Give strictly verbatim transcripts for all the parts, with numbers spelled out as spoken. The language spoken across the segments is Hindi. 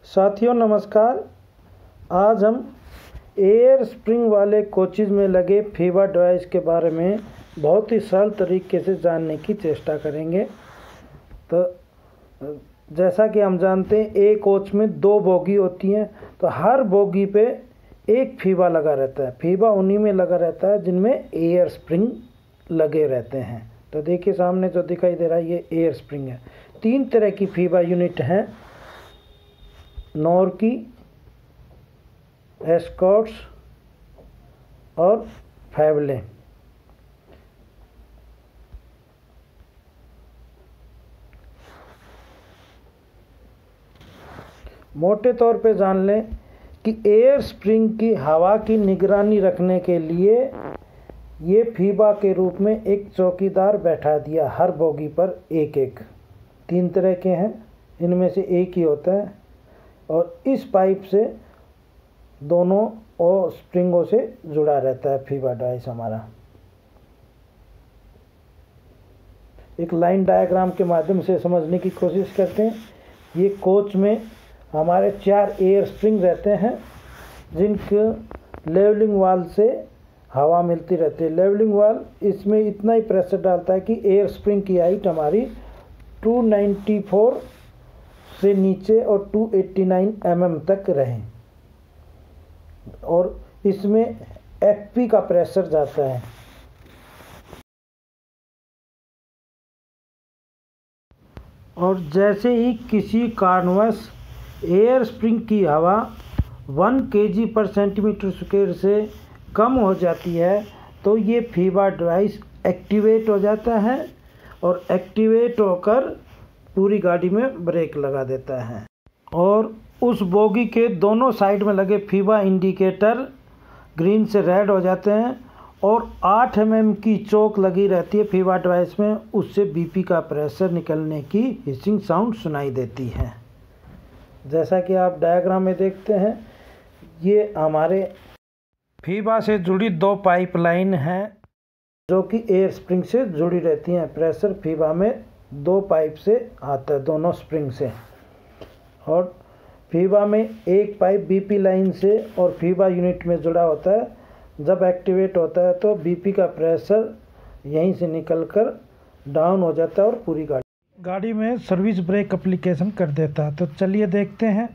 साथियों नमस्कार। आज हम एयर स्प्रिंग वाले कोचेज़ में लगे फीबा डिवाइस के बारे में बहुत ही सरल तरीके से जानने की चेष्टा करेंगे। तो जैसा कि हम जानते हैं एक कोच में दो बोगी होती हैं, तो हर बोगी पे एक फीबा लगा रहता है। फीबा उन्हीं में लगा रहता है जिनमें एयर स्प्रिंग लगे रहते हैं। तो देखिए सामने जो दिखाई दे रहा है ये एयर स्प्रिंग है। तीन तरह की फीबा यूनिट हैं, नॉर्की, एस्कॉर्ट्स और फैबले। मोटे तौर पे जान लें कि एयर स्प्रिंग की हवा की निगरानी रखने के लिए ये फीबा के रूप में एक चौकीदार बैठा दिया, हर बोगी पर एक एक। तीन तरह के हैं, इनमें से एक ही होता है और इस पाइप से दोनों और स्प्रिंगों से जुड़ा रहता है फीबा डिवाइस हमारा। एक लाइन डायग्राम के माध्यम से समझने की कोशिश करते हैं। ये कोच में हमारे चार एयर स्प्रिंग रहते हैं जिनके लेवलिंग वाल से हवा मिलती रहती है। लेवलिंग वाल इसमें इतना ही प्रेशर डालता है कि एयर स्प्रिंग की हाइट हमारी दो सौ चौरानवे से नीचे और दो सौ नवासी एम एम तक रहे और इसमें एफ पी का प्रेशर जाता है। और जैसे ही किसी कारणवश एयर स्प्रिंग की हवा वन केजी पर सेंटीमीटर स्क्वायर से कम हो जाती है तो ये फीबा डिवाइस एक्टिवेट हो जाता है और एक्टिवेट होकर पूरी गाड़ी में ब्रेक लगा देता है। और उस बोगी के दोनों साइड में लगे फीबा इंडिकेटर ग्रीन से रेड हो जाते हैं और आठ एम एम की चोक लगी रहती है फीबा डिवाइस में, उससे बीपी का प्रेशर निकलने की हिसिंग साउंड सुनाई देती है। जैसा कि आप डायग्राम में देखते हैं, ये हमारे फीबा से जुड़ी दो पाइपलाइन हैं जो कि एयर स्प्रिंग से जुड़ी रहती हैं। प्रेशर फीबा में दो पाइप से आता है, दोनों स्प्रिंग से। और फीबा में एक पाइप बीपी लाइन से और फीबा यूनिट में जुड़ा होता है। जब एक्टिवेट होता है तो बीपी का प्रेशर यहीं से निकलकर डाउन हो जाता है और पूरी गाड़ी गाड़ी में सर्विस ब्रेक एप्लीकेशन कर देता है। तो चलिए देखते हैं।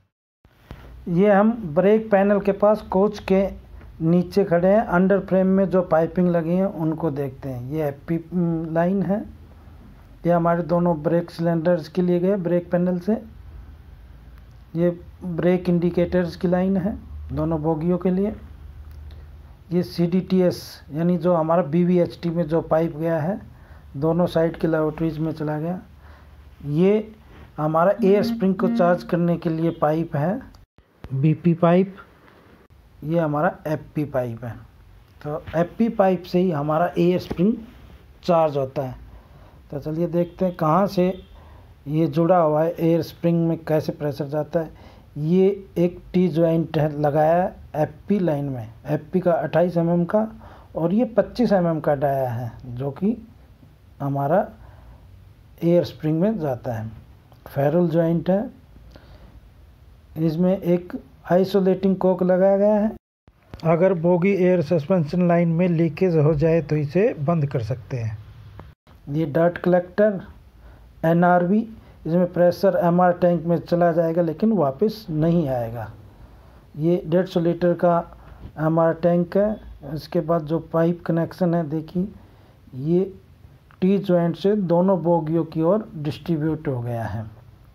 ये हम ब्रेक पैनल के पास कोच के नीचे खड़े हैं। अंडर फ्रेम में जो पाइपिंग लगी है उनको देखते हैं। ये एफपी लाइन है, ये हमारे दोनों ब्रेक सिलेंडर्स के लिए गए ब्रेक पैनल से। ये ब्रेक इंडिकेटर्स की लाइन है दोनों बोगियों के लिए। ये सी डी टी एस यानी जो हमारा बी वी एच टी में जो पाइप गया है दोनों साइड के लेबोरेटरीज में चला गया। ये हमारा एयर स्प्रिंग को चार्ज करने के लिए पाइप है, बीपी पाइप। ये हमारा एफपी पाइप है। तो एफपी पाइप से ही हमारा एयर स्प्रिंग चार्ज होता है। तो चलिए देखते हैं कहाँ से ये जुड़ा हुआ है, एयर स्प्रिंग में कैसे प्रेशर जाता है। ये एक टी जॉइंट है लगाया है एफपी लाइन में, एफपी का अट्ठाईस एम एम का और ये पच्चीस एम एम का डाया है जो कि हमारा एयर स्प्रिंग में जाता है। फेरल जॉइंट है, इसमें एक आइसोलेटिंग कोक लगाया गया है। अगर बोगी एयर सस्पेंशन लाइन में लीकेज हो जाए तो इसे बंद कर सकते हैं। ये dirt collector N R V, इसमें प्रेशर एम आर टैंक में चला जाएगा लेकिन वापस नहीं आएगा। ये डेढ़ सौ लीटर का एम आर टैंक है। इसके बाद जो पाइप कनेक्शन है देखिए, ये टी जॉइंट से दोनों बोगियों की ओर डिस्ट्रीब्यूट हो गया है,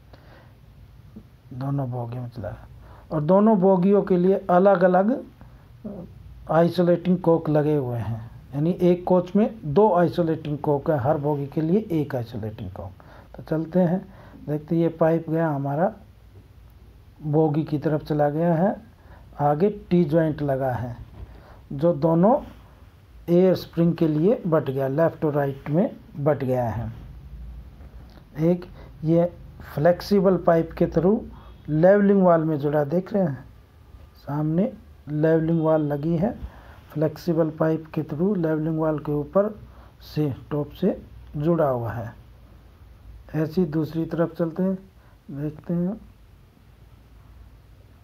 दोनों बोगियों में चला। और दोनों बोगियों के लिए अलग अलग आइसोलेटिंग कोक लगे हुए हैं, यानी एक कोच में दो आइसोलेटिंग कोक है, हर बोगी के लिए एक आइसोलेटिंग कोक। तो चलते हैं देखते, ये पाइप गया हमारा बोगी की तरफ चला गया है। आगे टी जॉइंट लगा है जो दोनों एयर स्प्रिंग के लिए बट गया, लेफ़्ट और राइट में बट गया है। एक ये फ्लेक्सिबल पाइप के थ्रू लेवलिंग वाल में जुड़ा, देख रहे हैं सामने लेवलिंग वाल लगी है। फ्लेक्सिबल पाइप के थ्रू लेवलिंग वाल के ऊपर से टॉप से जुड़ा हुआ है। ऐसी दूसरी तरफ चलते हैं, देखते हैं।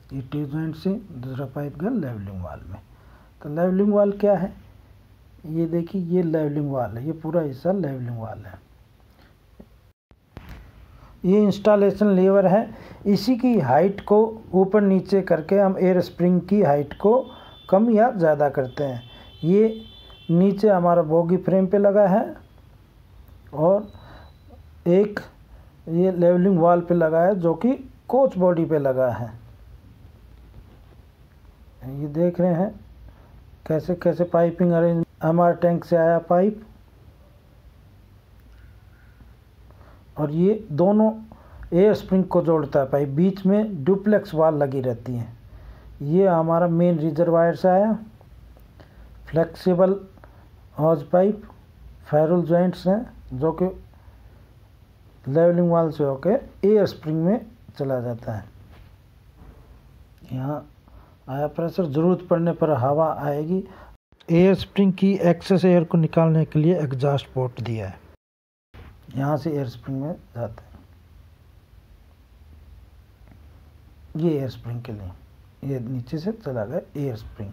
ये टी जॉइंट से दूसरा पाइप गया लेवलिंग वाल में। तो लेवलिंग वाल क्या है, ये देखिए ये लेवलिंग वाल है, ये पूरा हिस्सा लेवलिंग वाल है। ये इंस्टॉलेशन लीवर है, इसी की हाइट को ऊपर नीचे करके हम एयर स्प्रिंग की हाइट को कम या ज़्यादा करते हैं। ये नीचे हमारा बोगी फ्रेम पे लगा है और एक ये लेवलिंग वाल पे लगा है जो कि कोच बॉडी पे लगा है। ये देख रहे हैं कैसे कैसे पाइपिंग अरेंज, हमारे टैंक से आया पाइप और ये दोनों एयर स्प्रिंग को जोड़ता है पाइप, बीच में डुप्लेक्स वाल लगी रहती है। ये हमारा मेन रिजर्वायर से आया, flexible hose pipe, ferrule joints हैं जो कि लेवलिंग वाल से होकर एयर स्प्रिंग में चला जाता है। यहाँ आया प्रेशर, ज़रूरत पड़ने पर हवा आएगी। एयर स्प्रिंग की एक्सेस एयर को निकालने के लिए एग्जॉस्ट पोर्ट दिया है, यहाँ से एयर स्प्रिंग में जाता है। ये एयर स्प्रिंग के लिए, ये नीचे से चला गया एयर स्प्रिंग।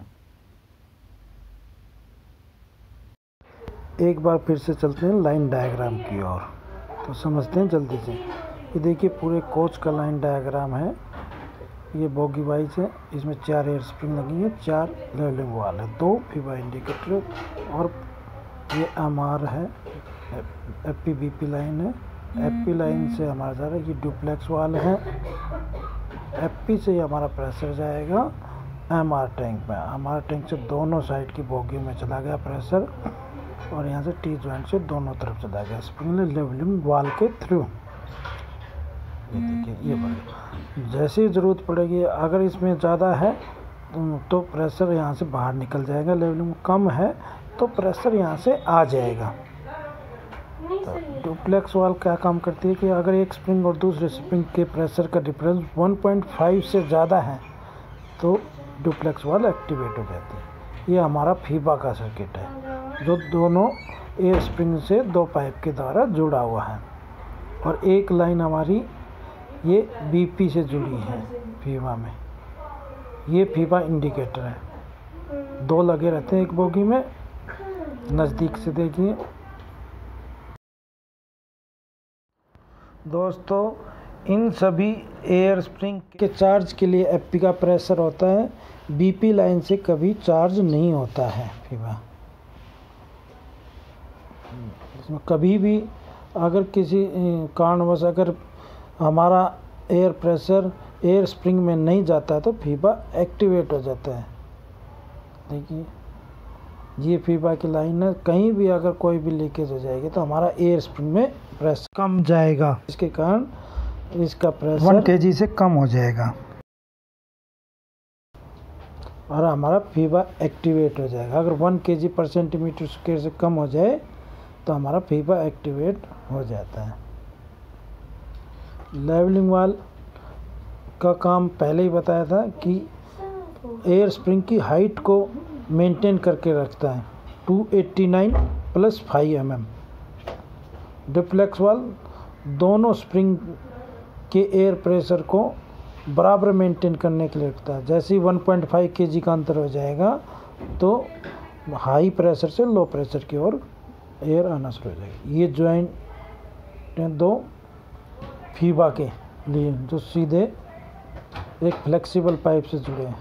एक बार फिर से चलते हैं लाइन डायग्राम की ओर, तो समझते हैं जल्दी से। ये देखिए पूरे कोच का लाइन डायग्राम है। ये बोगी वाइज है, इसमें चार एयर स्प्रिंग लगी है, चार लेवलिंग वाल है, दो फीबा इंडिकेटर और ये एम आर है, F P B P line है। एफ पी लाइन से हमारा जा रहा है, ये डुप्लेक्स वाल है। एफ पी से हमारा प्रेशर जाएगा एम आर टैंक में, एम आर टैंक से दोनों साइड की बोगी में चला गया प्रेशर और यहाँ से टी जॉइंट से दोनों तरफ चला गया स्प्रिंग लेवलिंग वाल के थ्रू। ये देखिए ये बढ़िया, जैसे ही ज़रूरत पड़ेगी अगर इसमें ज़्यादा है तो प्रेशर यहाँ से बाहर निकल जाएगा, लेवलिंग कम है तो प्रेशर यहाँ से आ जाएगा। तो डुप्लेक्स वाल क्या काम करती है कि अगर एक स्प्रिंग और दूसरे स्प्रिंग के प्रेशर का डिफरेंस वन पॉइंट फाइव से ज़्यादा है तो डुप्लेक्स वाल एक्टिवेट हो जाती है। ये हमारा फीबा का सर्किट है जो दोनों एयर स्प्रिंग से दो पाइप के द्वारा जुड़ा हुआ है और एक लाइन हमारी ये बीपी से जुड़ी है फीबा में। ये फीबा इंडिकेटर है, दो लगे रहते हैं एक बोगी में। नज़दीक से देखिए दोस्तों, इन सभी एयर स्प्रिंग के चार्ज के लिए एफपी का प्रेशर होता है, बीपी लाइन से कभी चार्ज नहीं होता है फीबा। इसमें कभी भी अगर किसी कारणवश अगर हमारा एयर प्रेशर एयर स्प्रिंग में नहीं जाता है तो फीबा एक्टिवेट हो जाता है। देखिए ये फीबा की लाइन है, कहीं भी अगर कोई भी लीकेज हो जाएगी तो हमारा एयर स्प्रिंग में प्रेशर कम जाएगा, इसके कारण इसका प्रेशर वन केजी से कम हो जाएगा और हमारा फीबा एक्टिवेट हो जाएगा। अगर वन केजी पर सेंटीमीटर स्क्वायर से कम हो जाए तो हमारा फीबा एक्टिवेट हो जाता है। लेवलिंग वाल का काम पहले ही बताया था कि एयर स्प्रिंग की हाइट को मेंटेन करके रखता है two eighty nine plus five M M. Duplex valve दोनों स्प्रिंग के एयर प्रेशर को बराबर मेंटेन करने के लिए रखता है। जैसे ही वन पॉइंट फाइव केजी का अंतर हो जाएगा तो हाई प्रेशर से लो प्रेशर की ओर एयर आना शुरू हो जाएगी। ये जॉइंट दो फीबा के लिए जो सीधे एक फ्लेक्सिबल पाइप से जुड़े हैं।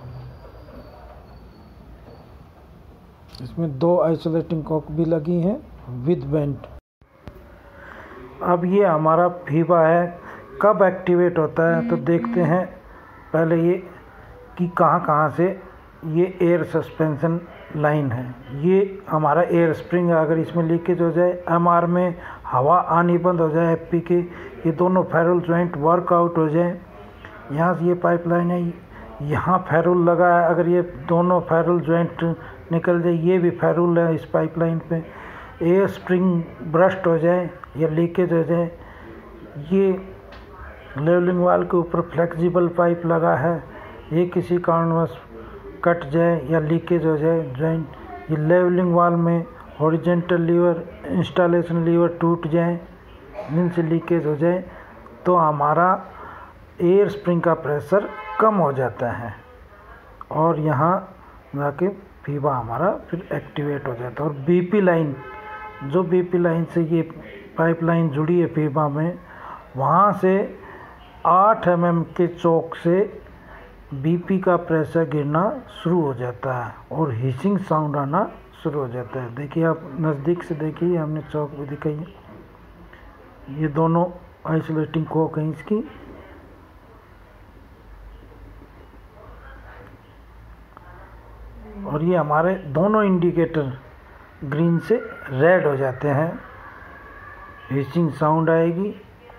इसमें दो आइसोलेटिंग कॉक भी लगी हैं विद वेंट। अब ये हमारा फीबा है, कब एक्टिवेट होता है तो देखते हैं पहले ये कि कहाँ कहाँ से ये एयर सस्पेंशन लाइन है। ये हमारा एयर स्प्रिंग है, अगर इसमें लीकेज हो जाए, एमआर में हवा आनी बंद हो जाए, एफपी के ये दोनों फेरुल जॉइंट वर्कआउट हो जाए, यहाँ से ये पाइपलाइन है, यहाँ फेरुल लगा है, अगर ये दोनों फेरुल जॉइंट निकल जाए, ये भी फेरुल है इस पाइपलाइन पे, एयर स्प्रिंग ब्रस्ट हो जाए या लीकेज हो जाए, ये लेवलिंग वाल के ऊपर फ्लेक्सिबल पाइप लगा है, ये किसी कारणवश कट जाए या लीकेज हो जाए जॉइंट, ये लेवलिंग वाल में हॉरिजेंटल लीवर इंस्टॉलेशन लीवर टूट जाए, इनसे लीकेज हो जाए तो हमारा एयर स्प्रिंग का प्रेशर कम हो जाता है और यहाँ जाके फीबा हमारा फिर एक्टिवेट हो जाता है। और बीपी लाइन, जो बीपी लाइन से ये पाइपलाइन जुड़ी है फीबा में, वहाँ से आठ एम एम के चौक से बीपी का प्रेशर गिरना शुरू हो जाता है और हिसिंग साउंड आना शुरू हो जाता है। देखिए आप नज़दीक से देखिए, हमने चौक भी दिखाई है, ये दोनों आइसोलेटिंग कोक हैं इसकी। और ये हमारे दोनों इंडिकेटर ग्रीन से रेड हो जाते हैं, हिसिंग साउंड आएगी,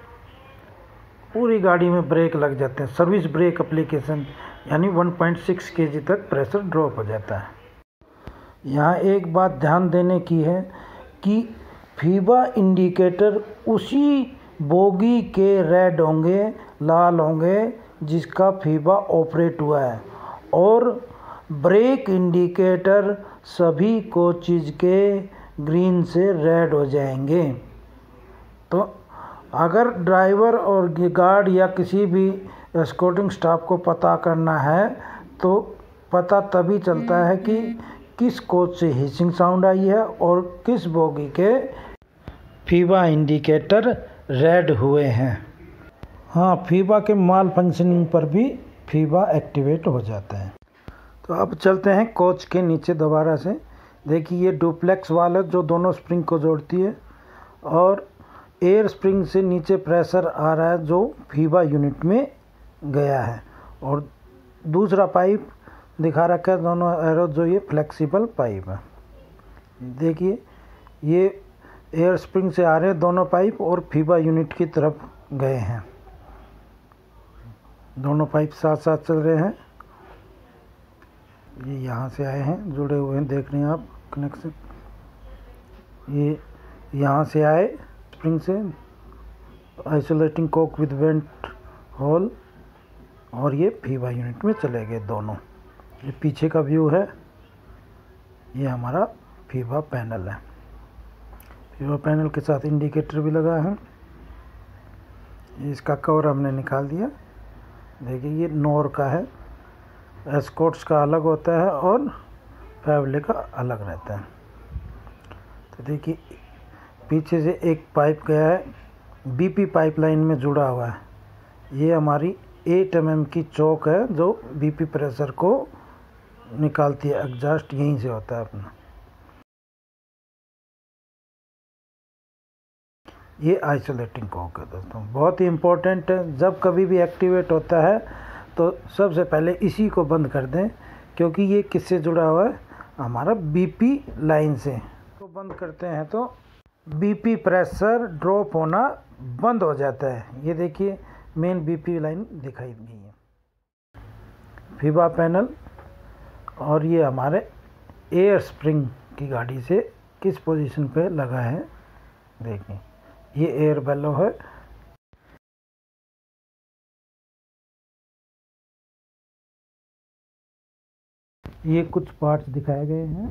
पूरी गाड़ी में ब्रेक लग जाते हैं। सर्विस ब्रेक एप्लीकेशन यानी वन पॉइंट सिक्स केजी तक प्रेशर ड्रॉप हो जाता है। यहाँ एक बात ध्यान देने की है कि फीबा इंडिकेटर उसी बोगी के रेड होंगे, लाल होंगे जिसका फीबा ऑपरेट हुआ है, और ब्रेक इंडिकेटर सभी कोचेज के ग्रीन से रेड हो जाएंगे। तो अगर ड्राइवर और गार्ड या किसी भी एस्कॉर्टिंग स्टाफ को पता करना है तो पता तभी चलता है कि किस कोच से हिसिंग साउंड आई है और किस बोगी के फीबा इंडिकेटर रेड हुए हैं। हाँ, फीबा के माल फंक्शनिंग पर भी फीबा एक्टिवेट हो जाता है। तो अब चलते हैं कोच के नीचे दोबारा से। देखिए ये डुप्लेक्स वाल है जो दोनों स्प्रिंग को जोड़ती है, और एयर स्प्रिंग से नीचे प्रेशर आ रहा है जो फीबा यूनिट में गया है, और दूसरा पाइप दिखा रखा है दोनों एरो, जो ये फ्लेक्सिबल पाइप है। देखिए ये एयर स्प्रिंग से आ रहे हैं दोनों पाइप और फीबा यूनिट की तरफ गए हैं। दोनों पाइप साथ साथ चल रहे हैं। ये यहाँ से आए हैं, जुड़े हुए हैं, देख रहे हैं आप कनेक्शन। ये यहाँ से आए स्प्रिंग से, isolating cock with vent hole, और ये फीबा यूनिट में चले गए दोनों। ये पीछे का व्यू है, ये हमारा फीबा पैनल है। फीबा पैनल के साथ इंडिकेटर भी लगा है। इसका कवर हमने निकाल दिया। देखिए ये नोर का है, एस्कॉर्ट्स का अलग होता है और फैवले का अलग रहता है। तो देखिए पीछे से एक पाइप गया है, बीपी पाइपलाइन में जुड़ा हुआ है। ये हमारी एट एम एम की चौक है जो बीपी प्रेशर को निकालती है। एग्जॉस्ट यहीं से होता है अपना। ये आइसोलेटिंग कोक है दोस्तों, बहुत ही इम्पोर्टेंट है। जब कभी भी एक्टिवेट होता है तो सबसे पहले इसी को बंद कर दें, क्योंकि ये किससे जुड़ा हुआ है, हमारा बीपी लाइन से। तो बंद करते हैं तो बीपी प्रेशर ड्रॉप होना बंद हो जाता है। ये देखिए मेन बीपी लाइन दिखाई गई है, फीबा पैनल। और ये हमारे एयर स्प्रिंग की गाड़ी से किस पोजीशन पे लगा है, देखिए ये एयर बेलो है। ये कुछ पार्ट्स दिखाए गए हैं।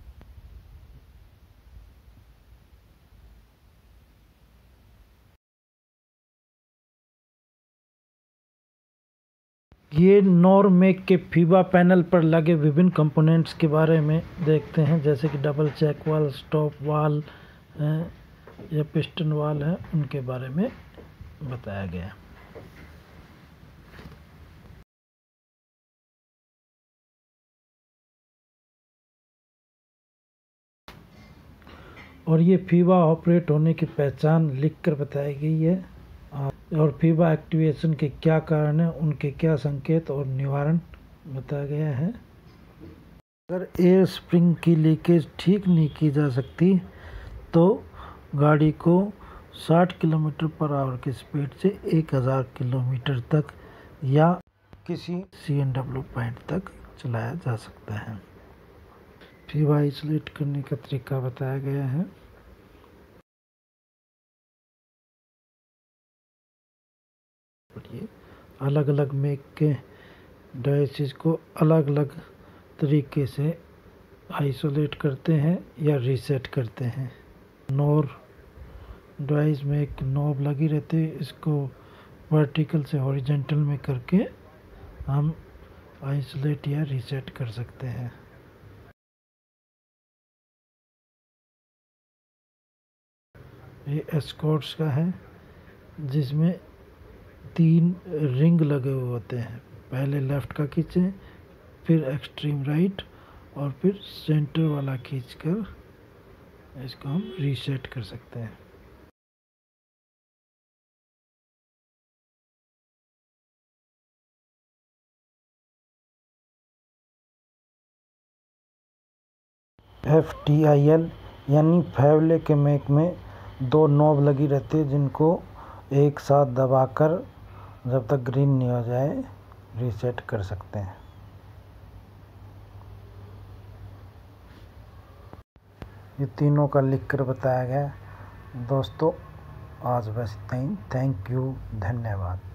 ये नॉर मेक के फीबा पैनल पर लगे विभिन्न कंपोनेंट्स के बारे में देखते हैं, जैसे कि डबल चेक वाल, स्टॉप वाल है या पिस्टन वाल है, उनके बारे में बताया गया। और ये फीबा ऑपरेट होने की पहचान लिखकर बताई गई है, और फीबा एक्टिवेशन के क्या कारण है, उनके क्या संकेत और निवारण बताया गया है। अगर एयर स्प्रिंग की लीकेज ठीक नहीं की जा सकती तो गाड़ी को साठ किलोमीटर पर आवर की स्पीड से एक हज़ार किलोमीटर तक या किसी सी एन डब्ल्यू पॉइंट तक चलाया जा सकता है। फीबा आइसोलेट करने का तरीका बताया गया है। ये अलग अलग मेक के डिवाइसेस को अलग अलग तरीके से आइसोलेट करते हैं या रीसेट करते हैं। नोर डिवाइस में एक नॉब लगी रहती है, इसको वर्टिकल से हॉरिजॉन्टल में करके हम आइसोलेट या रीसेट कर सकते हैं। ये एस्कॉर्ट्स का है जिसमें तीन रिंग लगे हुए होते हैं। पहले लेफ़्ट का खींचें, फिर एक्सट्रीम राइट और फिर सेंटर वाला खींचकर इसको हम रीसेट कर सकते हैं। एफ टी आई एल यानी फैवले के मैक में दो नॉब लगी रहती है जिनको एक साथ दबाकर जब तक ग्रीन नहीं हो जाए रीसेट कर सकते हैं। ये तीनों का लिख कर बताया गया। दोस्तों आज बस इतना ही। थैंक यू, धन्यवाद।